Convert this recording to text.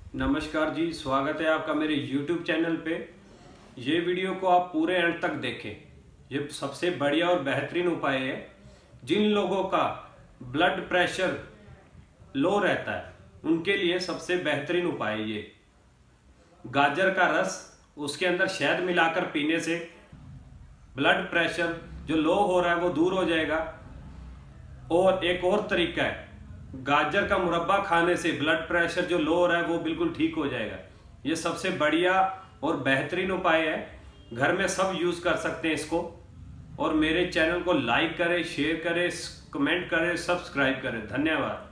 नमस्कार जी, स्वागत है आपका मेरे YouTube चैनल पे। ये वीडियो को आप पूरे एंड तक देखें। ये सबसे बढ़िया और बेहतरीन उपाय है। जिन लोगों का ब्लड प्रेशर लो रहता है उनके लिए सबसे बेहतरीन उपाय है ये। गाजर का रस, उसके अंदर शहद मिलाकर पीने से ब्लड प्रेशर जो लो हो रहा है वो दूर हो जाएगा। और एक और तरीका है, गाजर का मुरब्बा खाने से ब्लड प्रेशर जो लो हो रहा है वो बिल्कुल ठीक हो जाएगा। ये सबसे बढ़िया और बेहतरीन उपाय है। घर में सब यूज कर सकते हैं इसको। और मेरे चैनल को लाइक करें, शेयर करें, कमेंट करें, सब्सक्राइब करें। धन्यवाद।